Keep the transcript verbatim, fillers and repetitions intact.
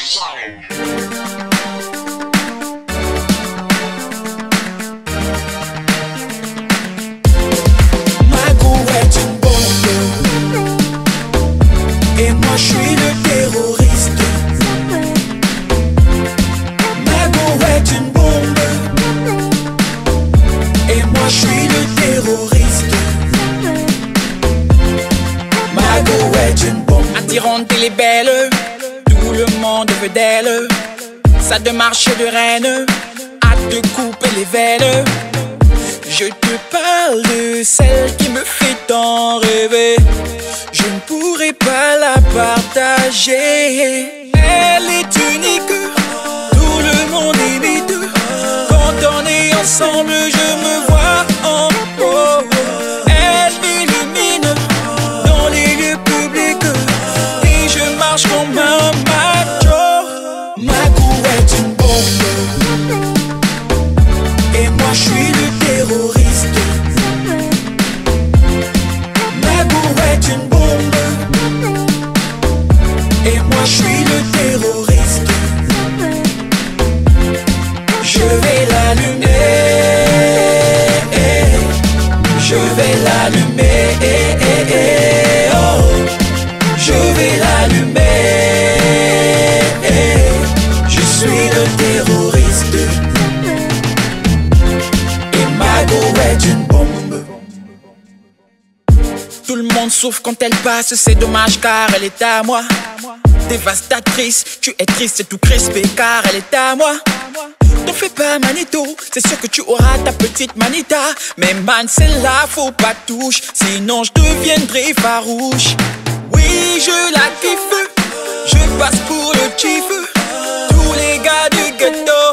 Mago est une bombe et moi je suis le terroriste. Mago est une bombe et moi je suis le terroriste. Mago est une bombe. Attirante, elle est belle, tout le monde veut d'elle. Ça de marche de reine, à te couper les veines. Je te parle de celle qui me fait tant rêver. Je ne pourrai pas la partager. Elle est unique, tout le monde imite. Quand on est ensemble, je me vois en haut. Elle m'illumine dans les lieux publics et je marche comme un macho. Mago est une bombe et moi je suis le terroriste. Mago est une bombe et moi je suis le terroriste. Je vais l'allumer, je vais l'allumer, oh, je vais l'allumer. Je suis le terroriste et Mago est une bombe. Tout le monde souffre quand elle passe, c'est dommage car elle est à moi. Dévastatrice, tu es triste et tout crispé car elle est à moi. T'en fais pas manito, c'est sûr que tu auras ta petite manita. Mais man, celle-là faut pas touche, sinon je deviendrai farouche. Oui, je la kiffe, je passe pour le chief. Tous les gars du ghetto